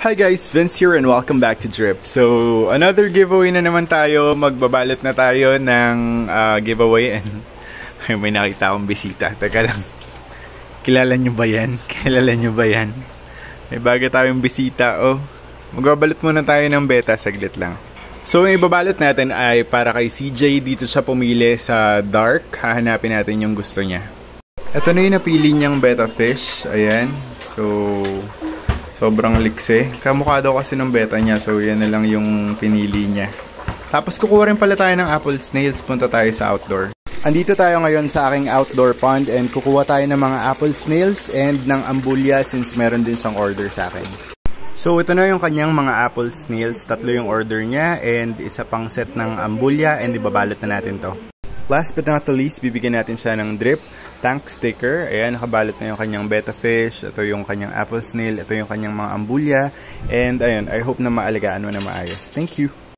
Hi guys, Vince here and welcome back to Drip. So, another giveaway na naman tayo. Magbabalot na tayo ng giveaway and may nakita akong bisita. Teka lang. Kilala nyo ba yan? Kilala nyo ba yan? May bago tayong bisita. Oh, magbabalot muna tayo ng beta. Saglit lang. So, yung ibabalot natin ay para kay CJ. Dito siya pumili sa dark. Hahanapin natin yung gusto niya. Ito na yung napili niyang beta fish. Ayan. So, sobrang likse. Kamukha daw kasi ng beta niya. So, yan na lang yung pinili niya. Tapos, kukuha rin pala tayo ng apple snails. Punta tayo sa outdoor. Andito tayo ngayon sa aking outdoor pond. And kukuha tayo ng mga apple snails and ng ambulya since meron din siyang order sa akin. So, ito na yung kanyang mga apple snails. 3 yung order niya. And isa pang set ng ambulya. And ibabalot na natin to. Last but not the least, bibigyan natin siya ng drip tank sticker. Ayan, nakabalot na yung kanyang betta fish. Ito yung kanyang apple snail. Ito yung kanyang mga ambulya. And ayun, I hope na maalagaan mo na maayos. Thank you!